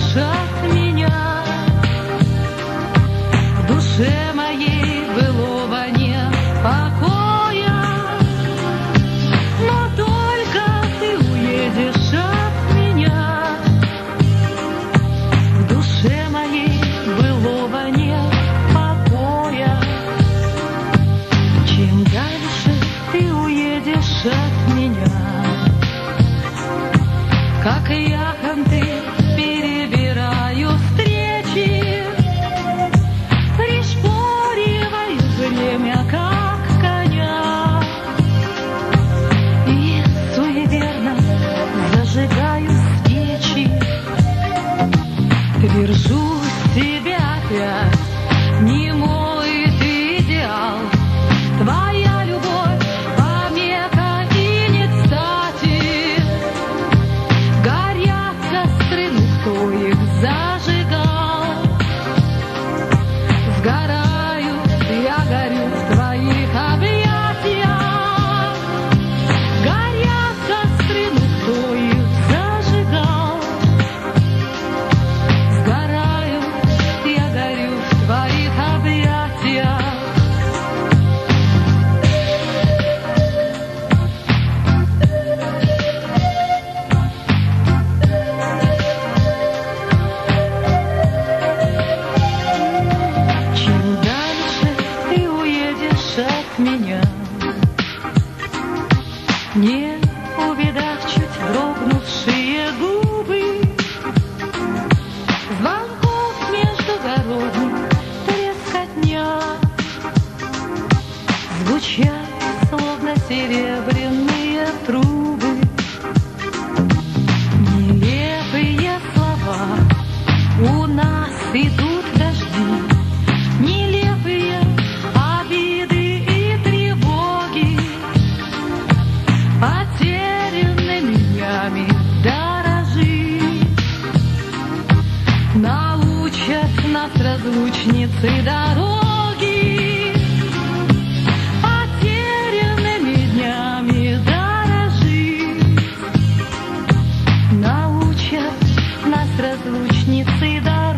уедешь от меня. В душе моей былого нет покоя, но только ты уедешь от меня. В душе моей былого нет покоя. Чем дальше ты уедешь от меня, как яхонты перебираю встречи, пришпориваю время, как коня, и суеверно зажигаю свечи. Твержу себя опять, не мой ты идеал, твоя любовь помеха и не кстати. Горят костры, ну кто их зажигал? Сгораю, я горю в твоих объятиях. Горят костры, ну кто их зажигал? Сгораю, я горю в твоих объятиях. Чем дальше ты уедешь от меня, не увидав чуть дрогнувшие губы, звонков междугородных трескотня, звучат словно серебряные трубы. Нелепые слова, у нас идут дожди, нелепые обиды и тревоги, потерянными днями дорожи. Научат нас разлучницы дороги, потерянными днями дорожи. Научат нас разлучницы дороги.